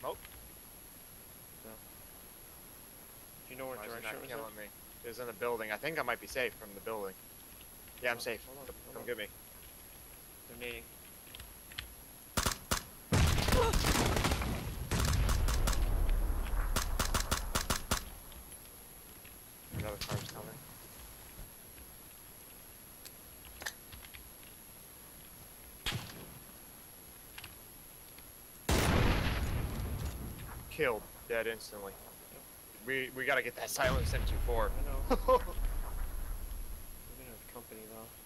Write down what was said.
Smoke? No. Do you know what Why is it direction not it was in? killing me? It was in the building. I think I might be safe from the building. Yeah, I'm safe. Hold on, Come get me. They're nading. Another car's coming. Killed. Dead instantly. We gotta get that silence M24. I know. We're gonna have company though.